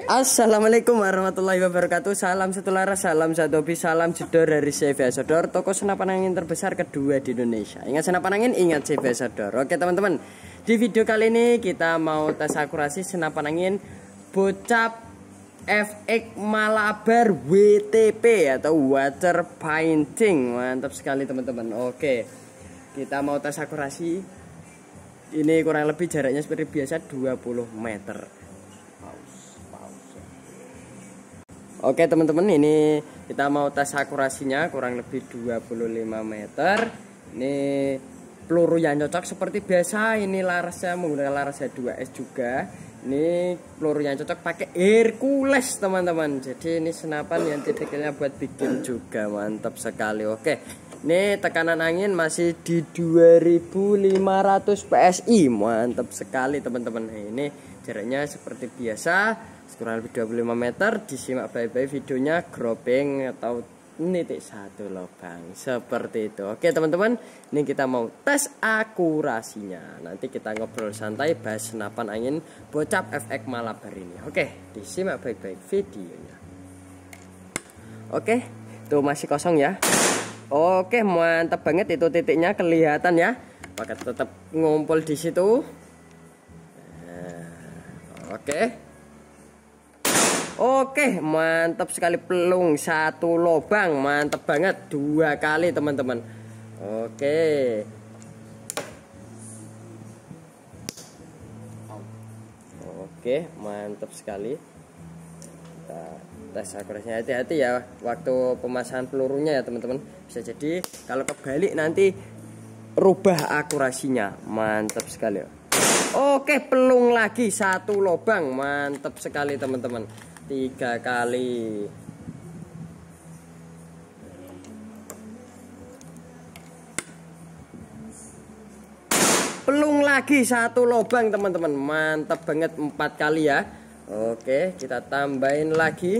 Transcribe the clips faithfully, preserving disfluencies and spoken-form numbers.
Assalamualaikum warahmatullahi wabarakatuh. Salam satu laras, salam satu hobi, salam jedor dari C V A Sodor, toko senapan angin terbesar kedua di Indonesia. Ingat senapan angin, ingat C V A Sodor. Oke teman-teman, di video kali ini kita mau tes akurasi senapan angin Bocap F X Malabar W T P atau water painting. Mantap sekali teman-teman. Oke, kita mau tes akurasi. Ini kurang lebih jaraknya seperti biasa dua puluh meter. Oke teman-teman, ini kita mau tes akurasinya kurang lebih dua puluh lima meter. Ini peluru yang cocok seperti biasa. Ini larasnya menggunakan laras H dua S juga. Ini peluru yang cocok pakai Hercules teman-teman. Jadi ini senapan yang titiknya buat bikin juga. Mantap sekali. Oke, ini tekanan angin masih di dua ribu lima ratus P S I. Mantap sekali teman-teman. Ini jaraknya seperti biasa kurang lebih dua puluh lima meter. Disimak baik-baik videonya, groping atau nitik satu lubang seperti itu. Oke teman-teman, ini kita mau tes akurasinya. Nanti kita ngobrol santai bahas senapan angin Bocap F X Malabar ini. Oke, disimak baik-baik videonya. Oke, tuh masih kosong ya. Oke, mantap banget, itu titiknya kelihatan ya. Maka tetap ngumpul di situ. Nah, oke. Oke, mantap sekali, pelung satu lubang, mantap banget, dua kali teman-teman. Oke. Oke, mantap sekali. Kita tes akurasinya, hati-hati ya waktu pemasangan pelurunya ya teman-teman. Bisa jadi kalau kebalik nanti rubah akurasinya. Mantap sekali. Oke, pelung lagi satu lubang, mantap sekali teman-teman. Tiga kali. Pelung lagi satu lubang teman-teman, mantap banget, empat kali ya. Oke, kita tambahin lagi.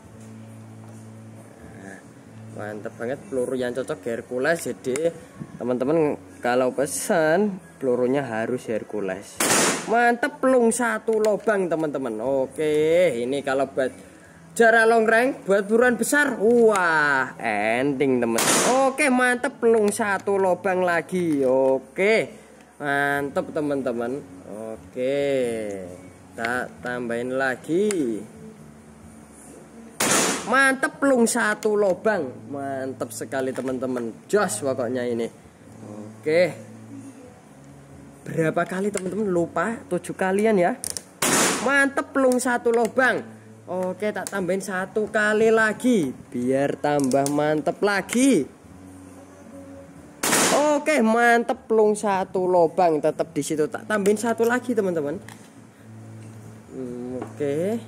Nah, mantap banget, peluru yang cocok Hercules. Jadi teman-teman kalau pesan pelurunya harus Hercules. Mantap, pelung satu lubang teman-teman. Oke, ini kalau buat jarak long range, buat buruan besar, wah ending teman. Oke, mantap, pelung satu lubang lagi. Oke, mantap teman-teman. Oke, kita tambahin lagi. Mantap, pelung satu lubang, mantap sekali teman-teman. Jos pokoknya ini. Oke, berapa kali teman-teman, lupa, tujuh kalian ya. Mantep, pelung satu lubang. Oke, tak tambahin satu kali lagi biar tambah mantep lagi. Oke, mantep, pelung satu lubang tetap di situ. Tak tambahin satu lagi teman-teman. hmm, Oke,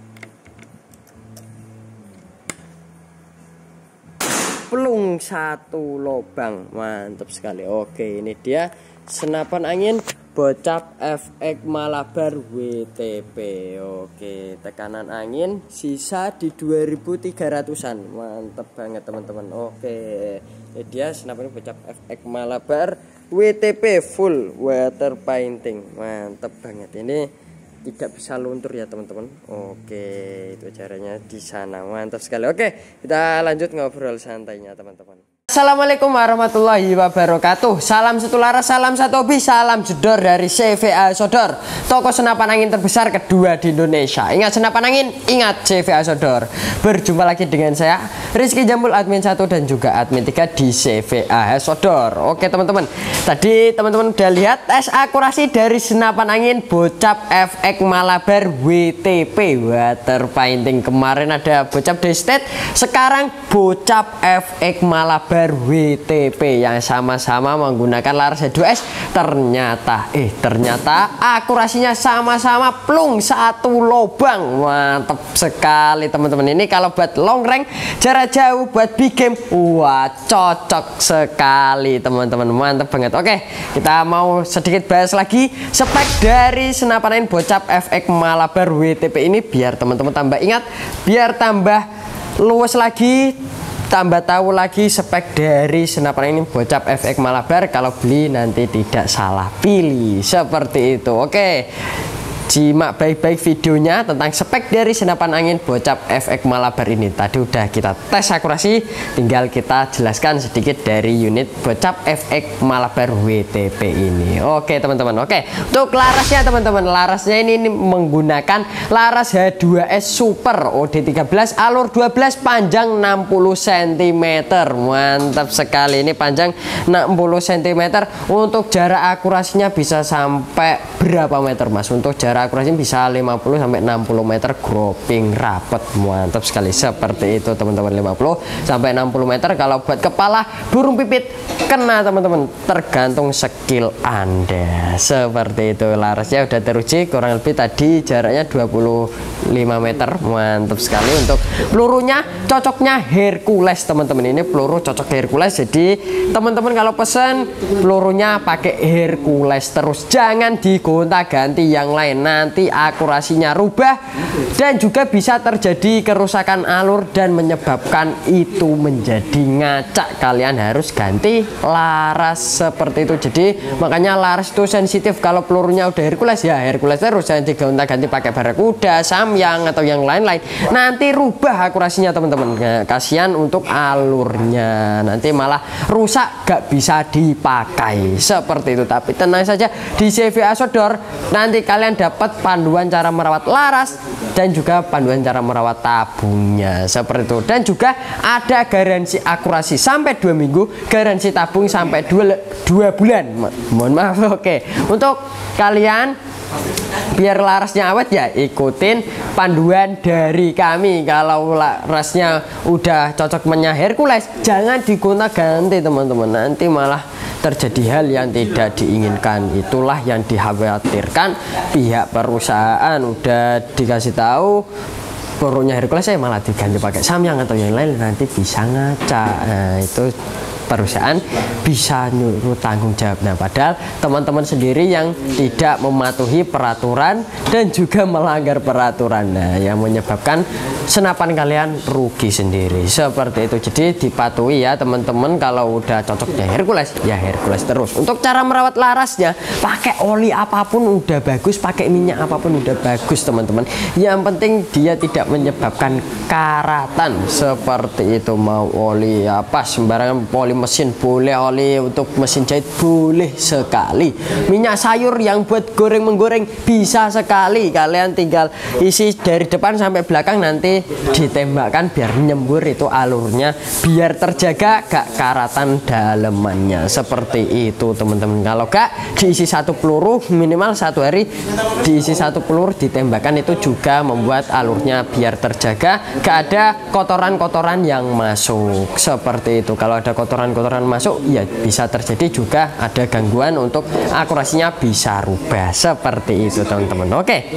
pelung satu lubang, mantap sekali. Oke, ini dia senapan angin Bocap F X Malabar W T P. Oke, tekanan angin sisa di dua ribu tiga ratusan. Mantap banget teman-teman. Oke, ini dia senapan Bocap F X Malabar W T P full water painting. Mantap banget, ini tidak bisa luntur ya teman-teman. Oke, itu caranya di sana. Mantap sekali. Oke, kita lanjut ngobrol santainya teman-teman. Assalamualaikum warahmatullahi wabarakatuh. Salam satu laras, salam satu hobi, salam jedor dari C V A Sodor, toko senapan angin terbesar kedua di Indonesia. Ingat senapan angin, ingat C V A Sodor. Berjumpa lagi dengan saya Rizky Jambul, admin satu dan juga admin tiga di C V A Sodor. Oke teman-teman, tadi teman-teman udah lihat tes akurasi dari senapan angin Bocap F X Malabar W T P water painting. Kemarin ada Bocap Destet, sekarang Bocap F X Malabar W T P yang sama-sama menggunakan laras H dua S. Ternyata eh ternyata akurasinya sama-sama pelung satu lubang. Mantap sekali teman-teman. Ini kalau buat long range, jarak jauh, buat big game, wah cocok sekali teman-teman. Mantap banget. Oke, kita mau sedikit bahas lagi spek dari senapan angin Bocap F X Malabar W T P ini biar teman-teman tambah ingat, biar tambah luas lagi, tambah tahu lagi spek dari senapan ini Bocap F X Malabar. Kalau beli nanti tidak salah pilih seperti itu. Oke, simak baik-baik videonya tentang spek dari senapan angin Bocap F X Malabar ini. Tadi udah kita tes akurasi, tinggal kita jelaskan sedikit dari unit Bocap F X Malabar W T P ini. Oke teman-teman, oke untuk larasnya teman-teman, larasnya ini, ini menggunakan laras H dua S Super O D tiga belas alur dua belas, panjang enam puluh sentimeter. Mantap sekali, ini panjang enam puluh sentimeter. Untuk jarak akurasinya bisa sampai berapa meter Mas? Untuk jarak akurasinya bisa lima puluh sampai enam puluh meter, groping rapet. Mantap sekali, seperti itu teman-teman, lima puluh sampai enam puluh meter. Kalau buat kepala burung pipit kena teman-teman, tergantung skill Anda. Seperti itu, larasnya udah teruji, kurang lebih tadi jaraknya dua puluh lima meter. Mantap sekali. Untuk pelurunya cocoknya Hercules teman-teman, ini peluru cocok Hercules. Jadi teman-teman kalau pesan pelurunya pakai Hercules terus, jangan digonta-ganti yang lain, nanti akurasinya rubah dan juga bisa terjadi kerusakan alur dan menyebabkan itu menjadi ngacak. Kalian harus ganti laras seperti itu. Jadi makanya laras itu sensitif. Kalau pelurunya udah Hercules ya Hercules terus, jangan digonta-ganti pakai Barakuda, Samyang atau yang lain-lain, nanti rubah akurasinya teman-teman. Nah, kasihan untuk alurnya, nanti malah rusak, gak bisa dipakai seperti itu. Tapi tenang saja, di C V Asodor nanti kalian dapat panduan cara merawat laras dan juga panduan cara merawat tabungnya seperti itu. Dan juga ada garansi akurasi sampai dua minggu, garansi tabung sampai dua, dua bulan. Mo mohon maaf. Oke, untuk kalian biar larasnya awet ya ikutin panduan dari kami. Kalau larasnya udah cocok menya Hercules, jangan digonta-ganti teman-teman, nanti malah terjadi hal yang tidak diinginkan. Itulah yang dikhawatirkan pihak perusahaan. Udah dikasih tahu pelurunya Hercules, saya malah diganti pakai Samyang atau yang lain, nanti bisa ngaca. Nah, itu perusahaan bisa nyuruh tanggung jawab. Nah, padahal teman-teman sendiri yang tidak mematuhi peraturan dan juga melanggar peraturan, nah yang menyebabkan senapan kalian rugi sendiri seperti itu. Jadi dipatuhi ya teman-teman, kalau udah cocoknya Hercules ya Hercules terus. Untuk cara merawat larasnya, pakai oli apapun udah bagus, pakai minyak apapun udah bagus teman-teman, yang penting dia tidak menyebabkan karatan seperti itu. Mau oli apa sembarangan, oli mesin boleh, oli untuk mesin jahit boleh sekali, minyak sayur yang buat goreng menggoreng bisa sekali. Kalian tinggal isi dari depan sampai belakang, nanti ditembakkan biar nyembur itu alurnya, biar terjaga gak karatan dalemannya seperti itu teman-teman. Kalau gak diisi satu peluru, minimal satu hari diisi satu peluru ditembakkan, itu juga membuat alurnya biar terjaga, gak ada kotoran-kotoran yang masuk seperti itu. Kalau ada kotoran-kotoran masuk ya bisa terjadi juga ada gangguan, untuk akurasinya bisa rubah seperti itu teman-teman. Oke,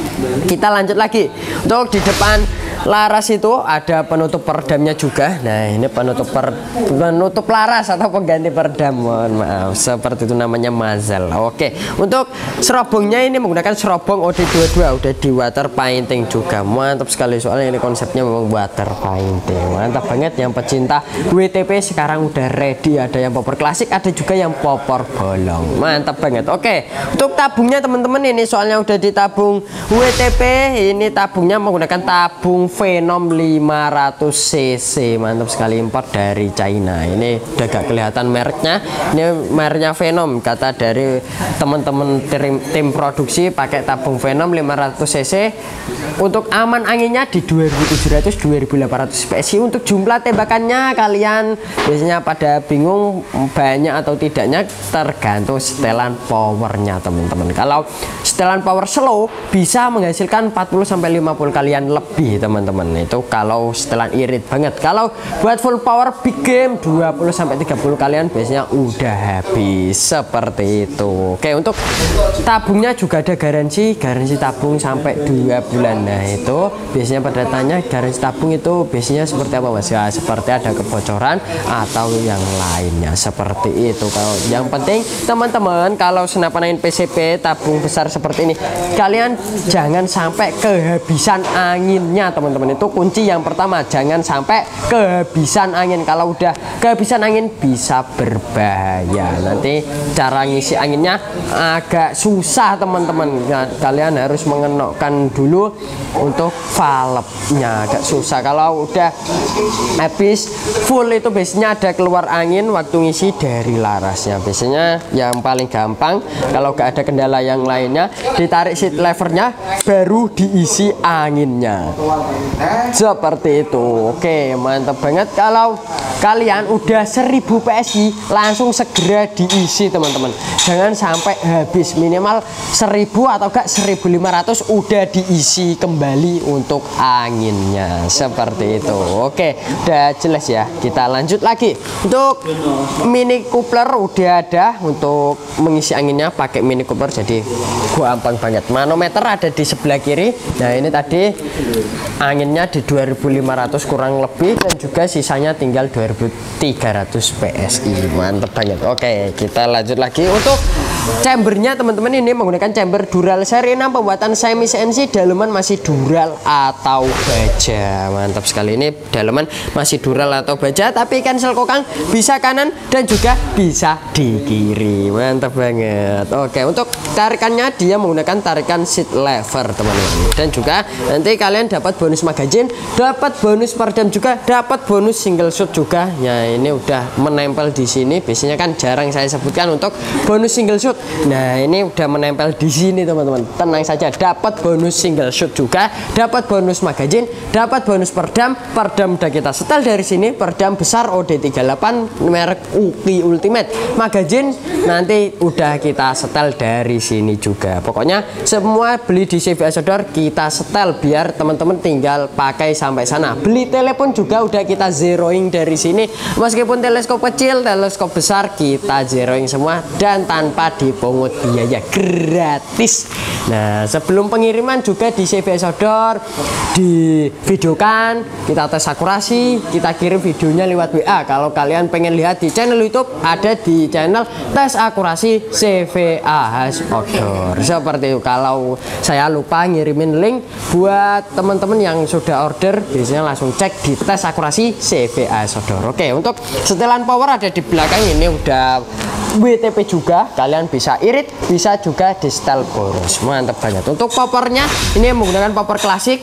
kita lanjut lagi. Untuk di depan laras itu ada penutup peredamnya juga. Nah, ini penutup per, penutup laras atau pengganti peredam, mohon maaf, seperti itu namanya mazal. Oke, untuk serobongnya ini menggunakan serobong O D dua puluh dua, udah di water painting juga. Mantap sekali, soalnya ini konsepnya memang water painting. Mantap banget. Yang pecinta W T P sekarang udah ready, ada yang popor klasik, ada juga yang popor bolong. Mantap banget. Oke, untuk tabungnya teman-teman, ini soalnya udah ditabung W T P, ini tabungnya menggunakan tabung Venom lima ratus cc. Mantap sekali, import dari China. Ini udah gak kelihatan mereknya, ini mereknya Venom, kata dari teman-teman tim, tim produksi pakai tabung Venom lima ratus cc. Untuk aman anginnya di dua ribu tujuh ratus sampai dua ribu delapan ratus P S I. Untuk jumlah tembakannya kalian biasanya pada bingung banyak atau tidaknya, tergantung setelan powernya teman-teman. Kalau setelan power slow bisa menghasilkan empat puluh sampai lima puluh kalian lebih teman-teman, itu kalau setelan irit banget. Kalau buat full power big game dua puluh sampai tiga puluh kalian biasanya udah habis seperti itu. Oke, untuk tabungnya juga ada garansi, garansi tabung sampai dua bulan. Nah, itu biasanya pada tanya garansi tabung itu biasanya seperti apa Mas? Ya, seperti ada kebocoran atau yang lainnya seperti itu. Kalau yang penting teman-teman, kalau senapan angin P C B tabung besar seperti ini, kalian jangan sampai kehabisan anginnya teman-teman. Itu kunci yang pertama, jangan sampai kehabisan angin. Kalau udah kehabisan angin bisa berbahaya. Nanti cara ngisi anginnya agak susah teman-teman. Nah, kalian harus mengenokkan dulu untuk valve-nya, agak susah. Kalau udah habis full itu biasanya ada keluar angin waktu ngisi dari larasnya. Biasanya yang paling gampang kalau gak ada kendala yang lainnya, ditarik seat levernya baru diisi anginnya seperti itu. Oke, mantap banget. Kalau kalian udah seribu P S I langsung segera diisi teman-teman, jangan sampai habis. Minimal seribu atau gak seribu lima ratus udah diisi kembali untuk anginnya seperti itu. Oke, udah jelas ya. Kita lanjut lagi. Untuk mini coupler udah ada untuk mengisi anginnya pakai mini coupler, jadi gampang banget. Manometer ada di sebelah kiri. Nah, ini tadi anginnya di dua ribu lima ratus kurang lebih, dan juga sisanya tinggal dua ribu tiga ratus P S I. Mantap banget. Oke, kita lanjut lagi. Untuk chambernya teman-teman, ini menggunakan chamber Dural seri enam, pembuatan semi C N C, daleman masih Dural atau baja. Mantap sekali, ini daleman masih Dural atau baja, tapi cancel kokang bisa kanan dan juga bisa di kiri. Mantap banget. Oke, untuk tarikannya dia menggunakan tarikan seat lever teman-teman, dan juga nanti kalian dapat bonus magazine, dapat bonus peredam, juga dapat bonus single shot juga. Ya, ini udah menempel di sini. Biasanya kan jarang saya sebutkan untuk bonus single shot. Nah, ini udah menempel di sini teman-teman. Tenang saja, dapat bonus single shot juga, dapat bonus magazine, dapat bonus peredam. Peredam udah kita setel dari sini, peredam besar O D tiga puluh delapan merek Uki Ultimate. Magazine nanti udah kita setel dari sini juga. Pokoknya semua beli di C V S Outdoor kita setel biar teman-teman tinggal pakai sampai sana. Beli telepon juga udah kita zeroing dari sini. Meskipun teleskop kecil, teleskop besar kita zeroing semua dan tanpa dipungut biaya, gratis. Nah, sebelum pengiriman juga di C V S Outdoor di videokan, kita tes akurasi, kita kirim videonya lewat W A. Kalau kalian pengen lihat di channel YouTube, ada di channel tes akurasi C V A S Outdoor seperti itu. Kalau saya lupa ngirimin link buat teman-teman yang sudah order, biasanya langsung cek di tes akurasi C V A S Outdoor. Oke, untuk setelan power ada di belakang, ini udah W T P juga, kalian bisa irit, bisa juga di setel boros. Mantap banget. Untuk popornya ini menggunakan popor klasik,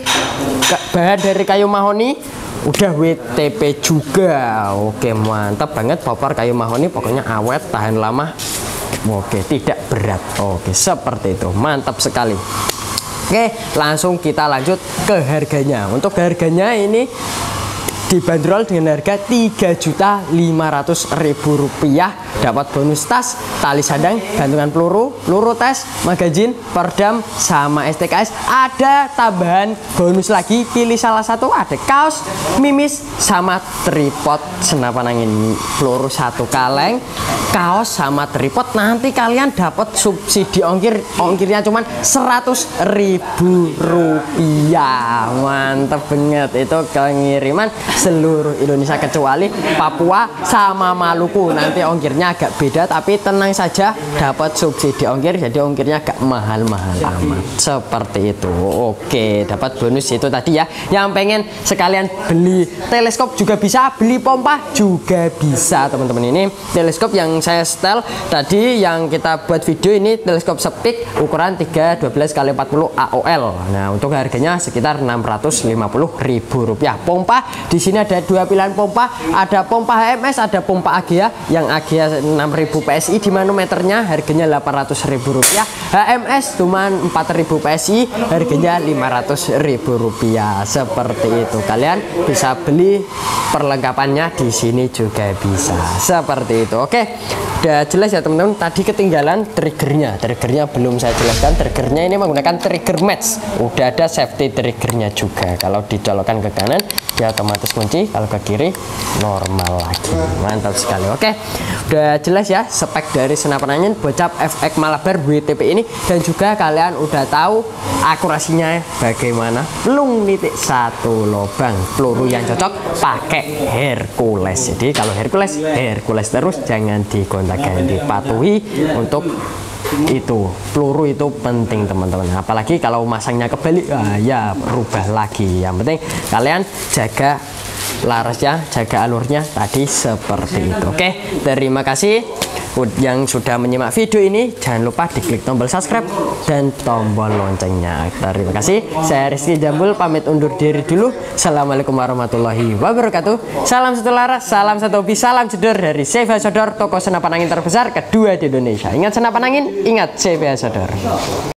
bahan dari kayu mahoni, udah W T P juga. Oke, mantap banget. Popor kayu mahoni pokoknya awet, tahan lama. Oke, tidak berat. Oke, seperti itu. Mantap sekali. Oke, langsung kita lanjut ke harganya. Untuk harganya ini dibanderol dengan harga tiga juta lima ratus ribu rupiah, dapat bonus tas, tali sandang, gantungan peluru, peluru tes, magazine, peredam, sama S T K S. Ada tambahan bonus lagi, pilih salah satu, ada kaos, mimis, sama tripod senapan angin. Peluru satu kaleng, kaos sama tripod. Nanti kalian dapat subsidi ongkir, ongkirnya cuman seratus ribu rupiah. Mantap banget. Itu pengiriman seluruh Indonesia kecuali Papua sama Maluku. Nanti ongkirnya agak beda, tapi tenang saja, dapat subsidi ongkir, jadi ongkirnya agak mahal-mahal amat seperti itu. Oke, dapat bonus itu tadi ya. Yang pengen sekalian beli teleskop juga bisa, beli pompa juga bisa teman-teman. Ini teleskop yang saya setel tadi yang kita buat video, ini teleskop Speak ukuran tiga dua belas kali empat puluh A O L. Nah, untuk harganya sekitar enam ratus lima puluh ribu rupiah. Pompa di sini ada dua pilihan pompa, ada pompa H M S, ada pompa A G A. Yang A G A enam ribu P S I, di manometernya harganya delapan ratus ribu rupiah. H M S cuma empat ribu P S I, harganya lima ratus ribu rupiah. Seperti itu. Kalian bisa beli perlengkapannya di sini juga bisa. Seperti itu. Oke, udah jelas ya teman-teman. Tadi ketinggalan triggernya, triggernya belum saya jelaskan. Triggernya ini menggunakan trigger match, udah ada safety triggernya juga. Kalau dicolokkan ke kanan dia otomatis kunci, kalau ke kiri normal lagi. Mantap sekali. Oke, udah jelas ya spek dari senapan angin bocap F X Malabar W T P ini, dan juga kalian udah tahu akurasinya bagaimana. Pelung titik satu lubang, peluru yang cocok pakai Hercules. Jadi kalau Hercules, Hercules terus, jangan digonta-ganti, dipatuhi untuk itu. Peluru itu penting teman-teman, apalagi kalau masangnya kebalik, ah, ya rubah lagi. Yang penting kalian jaga larasnya, jaga alurnya tadi seperti itu. Oke, terima kasih yang sudah menyimak video ini. Jangan lupa diklik tombol subscribe dan tombol loncengnya. Terima kasih. Saya Rizky Jambul pamit undur diri dulu. Assalamualaikum warahmatullahi wabarakatuh. Salam satu laras, salam satu hobi, salam jedor dari C V A Sodor, toko senapan angin terbesar kedua di Indonesia. Ingat senapan angin, ingat C V A Sodor.